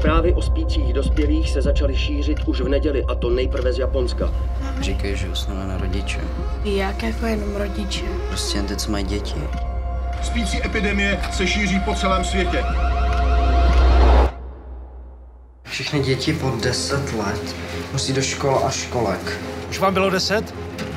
Zprávy o spících dospělých se začaly šířit už v neděli, a to nejprve z Japonska. Říkají, že usnuli na rodiče. Jak jako jenom rodiče? Prostě jen ty, co mají děti. Spící epidemie se šíří po celém světě. Všechny děti pod 10 let musí do škol a školek. Už vám bylo 10?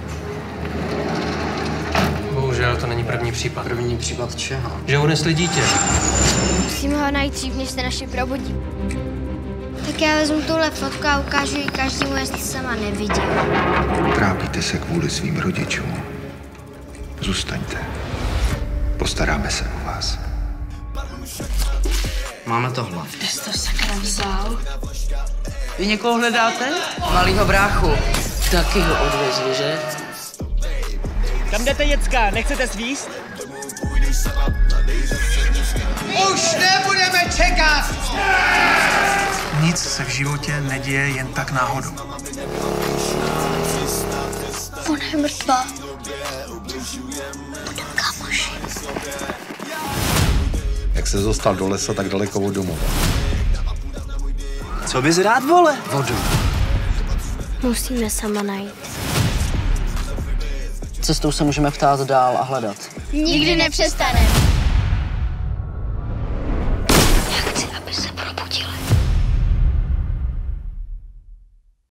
Bohužel to není první případ. První případ čeho? Že unesli dítě. Musíme ho najít dřív, než se naše probudí. Tak já vezmu tuhle fotku a ukážu ji každému, jestli sama neviděl. Trápíte se kvůli svým rodičům. Zůstaňte. Postaráme se o vás. Máme tohle. Kde jsi to sakra vzal? Vy někoho hledáte? Malýho bráchu. Taky ho odvezli, že? Kam jdete, děcka? Nechcete svíst? Už nebudeme čekat! Nic se v životě neděje jen tak náhodou. Ona je mrtvá. Budem kámoši. Jak se dostal do lesa tak daleko od domova? Co bys rád, vole? Vodu. Musíme sama najít. Cestou se můžeme ptát dál a hledat. Nikdy nepřestaneme.